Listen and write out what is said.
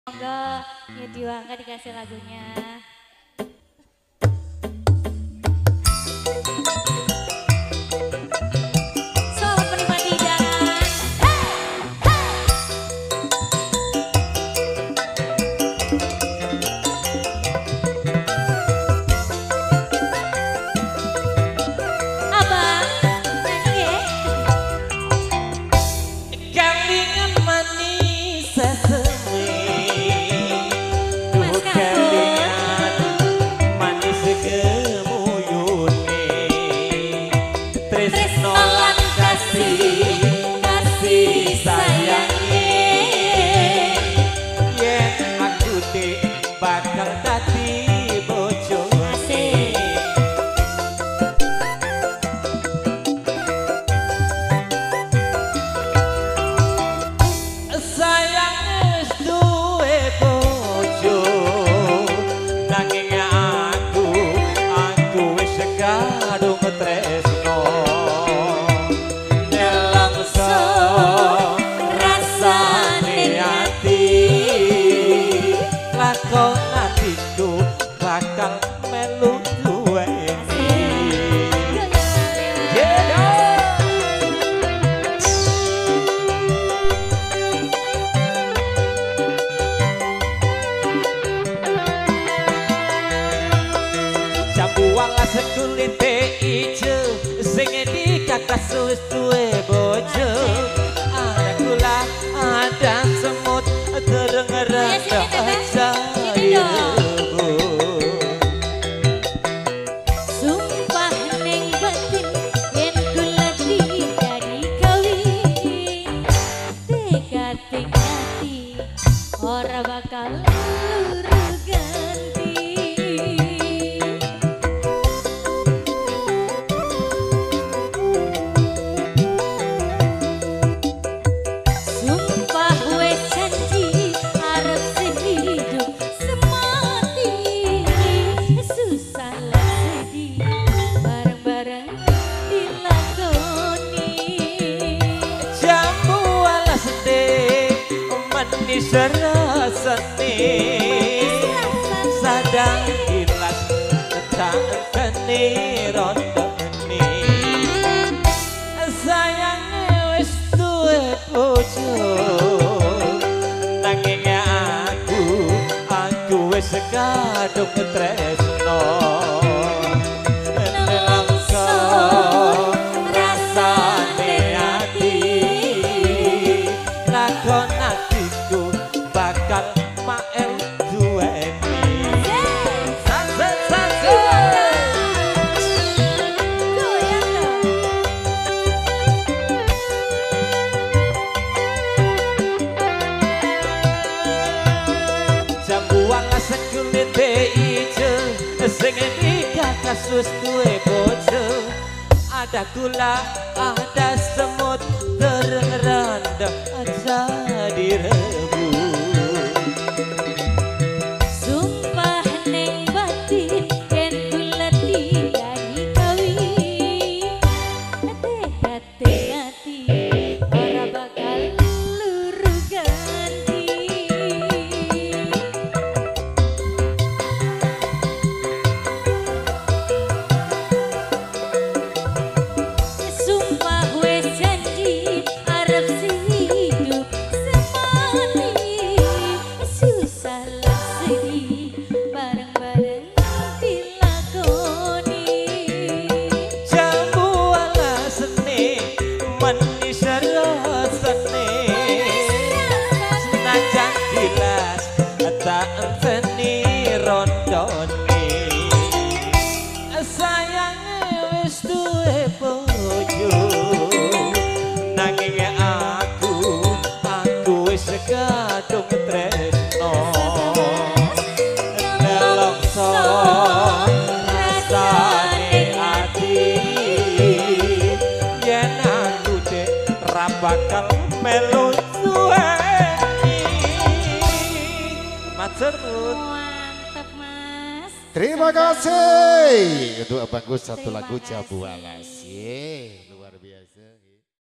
Monggo Yudi Wangga dikasih lagunya. Selamat menikmati hidangan. Abang, nyanyi ya. Kalingan manis seseme, Mas Kangkung. manis gemuyune, tresno Tresno lan lan kasih sayange. Yen aku te bakal dadi bojone. Sayang wis duwe bojo, nanging aku wis kadung tresno. Nelongso rasane ati, lakon atiku bakal melu duweni. Jambu walas kulite ijo, sing dikakas wis duwe bojo. Ada gula, ada semut, dereng rada aja ibu. Sumpah ning batin yen kula dikari kawin, tekad hati ora bakal luru ganti. Sumpah wes janji arep sehidup semati, susah lah sedih bareng-bareng dilakoni. Jambu walas de manis rasane, sadang ilas tak kene rondone. Sayange wis duwe bojo, nanging aku wis kadung tresno. Nelongso rasane ati, lakon atiku bakal mael duweni. Sanset Goyang dong. jambu walas kulite ijo, sing dikakas wis duwe bojo. Ada gula, ada semut, dereng randa aja direbu. Sumpah ning batin yen kula dikari kawin, tekad hati ora bakal luru ganti. Sumpah wes janji arep sehidup semati, susah lah sedih bareng-bareng dilakoni. Jambu walasane manis rasane, senajan jelas tak enteni rondone. Sayange wis duwe bojo, nanging aku wis kadung tresno. Nelongso rasane ati, yen aku dek ra bakal melu duweni. Matur nuwun. Mantap Mas. Terima kasih. Kedua bagus satu lagu Jambu Walas. Ye.